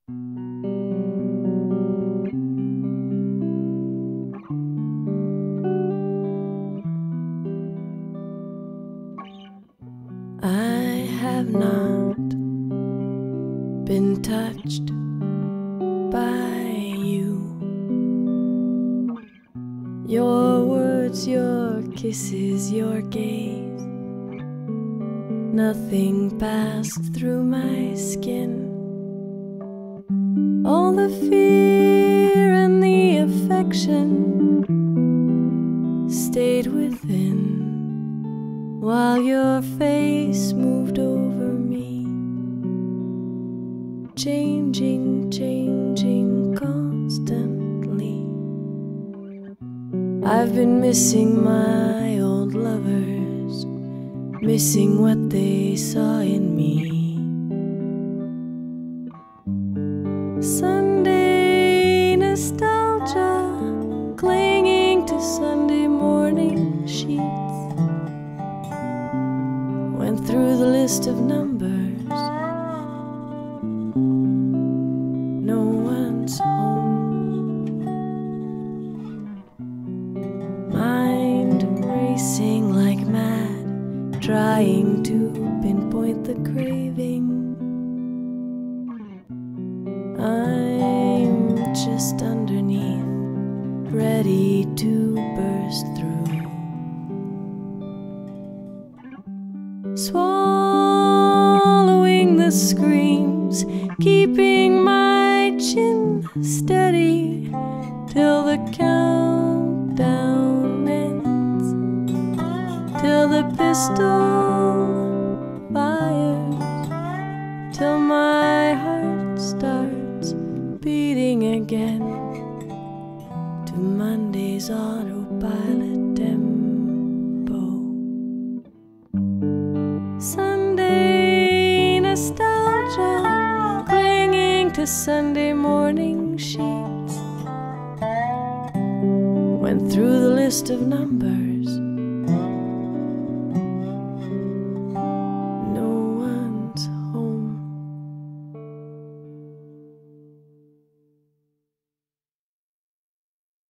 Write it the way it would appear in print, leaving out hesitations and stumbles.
I have not been touched by you. Your words, your kisses, your gaze, nothing passed through my skin. All the fear and the affection stayed within, while your face moved over me, changing, changing constantly. I've been missing my old lovers, missing what they saw in me. Sunday nostalgia, clinging to Sunday morning sheets. Went through the list of numbers, no one's home. Mind racing like mad, trying to pinpoint the craving. I'm just underneath, ready to burst through. Swallowing the screams, keeping my chin steady till the countdown ends, till the pistol fires, till my heart starts beating again to Monday's autopilot tempo. Sunday nostalgia, clinging to Sunday morning sheets. Went through the list of numbers,